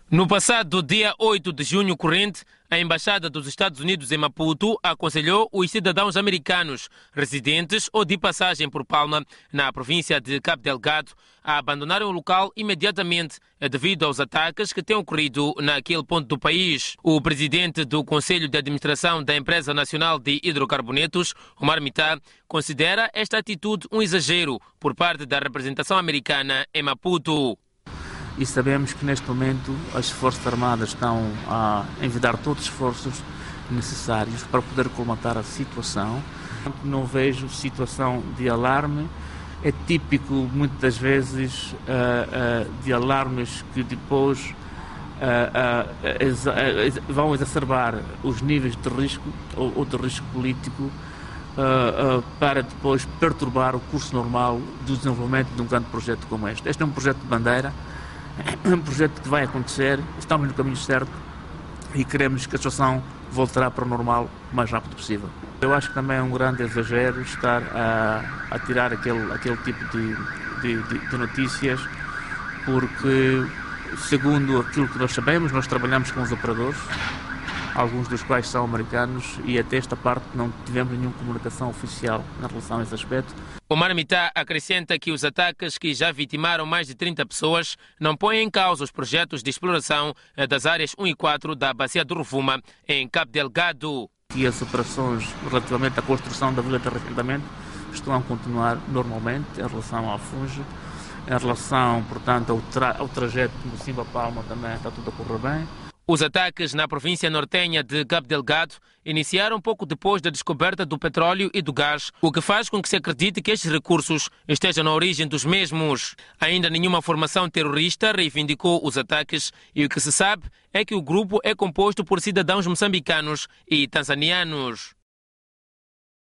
No passado dia 8 de junho corrente, a Embaixada dos Estados Unidos em Maputo aconselhou os cidadãos americanos, residentes ou de passagem por Palma, na província de Cabo Delgado, a abandonarem o local imediatamente devido aos ataques que têm ocorrido naquele ponto do país. O presidente do Conselho de Administração da Empresa Nacional de Hidrocarbonetos, Omar Mitá, considera esta atitude um exagero por parte da representação americana em Maputo. E sabemos que neste momento as Forças Armadas estão a envidar todos os esforços necessários para poder colmatar a situação. Não vejo situação de alarme. É típico, muitas das vezes, de alarmes que depois vão exacerbar os níveis de risco ou de risco político para depois perturbar o curso normal do desenvolvimento de um grande projeto como este. Este é um projeto de bandeira. É um projeto que vai acontecer, estamos no caminho certo e queremos que a situação voltará para o normal o mais rápido possível. Eu acho que também é um grande exagero estar a tirar aquele tipo de notícias, porque, segundo aquilo que nós sabemos, nós trabalhamos com os operadores, alguns dos quais são americanos, e até esta parte não tivemos nenhuma comunicação oficial em relação a esse aspecto. Omar Mitá acrescenta que os ataques que já vitimaram mais de 30 pessoas não põem em causa os projetos de exploração das áreas 1 e 4 da Bacia do Rovuma, em Cabo Delgado. E as operações relativamente à construção da vila de arrendamento estão a continuar normalmente em relação ao Funge. Em relação, portanto, ao trajeto do Simba-Palma também está tudo a correr bem. Os ataques na província nortenha de Cabo Delgado iniciaram pouco depois da descoberta do petróleo e do gás, o que faz com que se acredite que estes recursos estejam na origem dos mesmos. Ainda nenhuma formação terrorista reivindicou os ataques e o que se sabe é que o grupo é composto por cidadãos moçambicanos e tanzanianos.